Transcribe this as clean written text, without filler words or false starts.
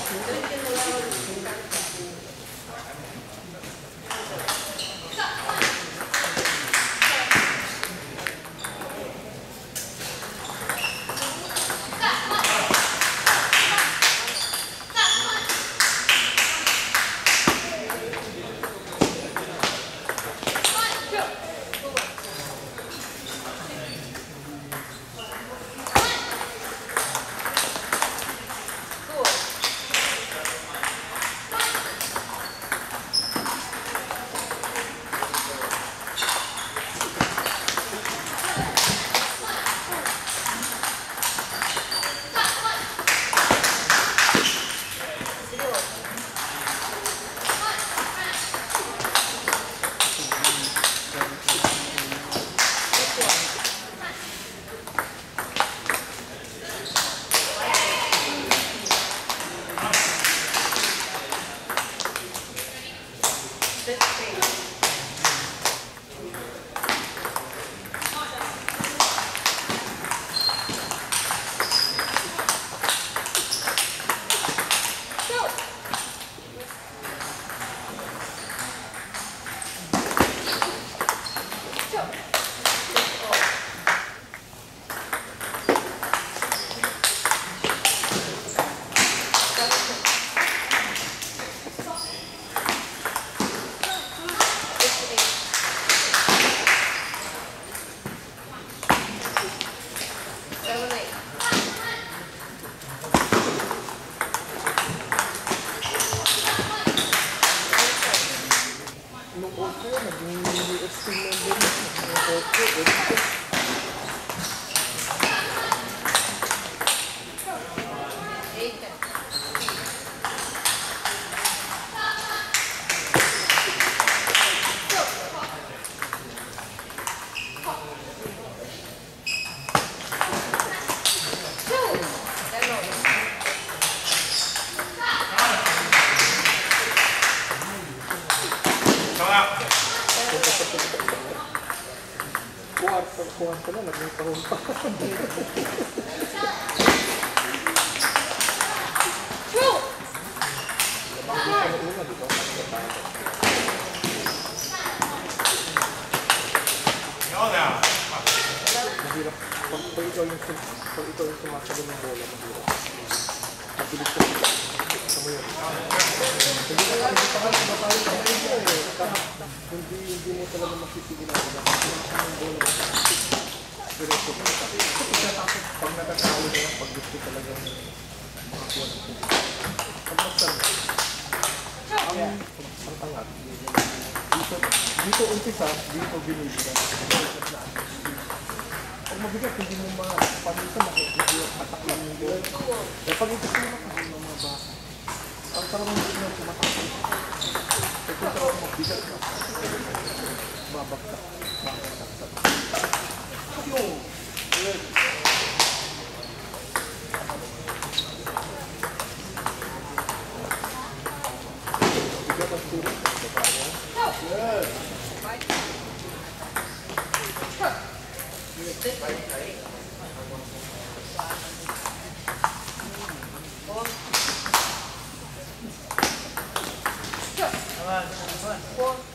Kuhan ka na, naging kahon pa. Mahirap. Pag ikaw yung sumasalo ng bola, mahirap. Mabilis ka sa mo yun. Hindi pa ka sumasalo sa bola eh. Hindi mo talaga masipigil ako. Ang bola. Diretso ko. Pag nakakalo na lang, pag gusto talagang makakuha ng puso. Pag magsalo. Ang tangat. Dito umpisa, dito binibigyan. Pag mabigat, hindi mo paminsan atak lang yung bola. Kaya pag ito sila, hindi mo mabasa. Ang sarang mo din yung tumatakot. Kaya kung sarang mabigat ka, babagsak. Good. Bigat ang turun. Good. Come on.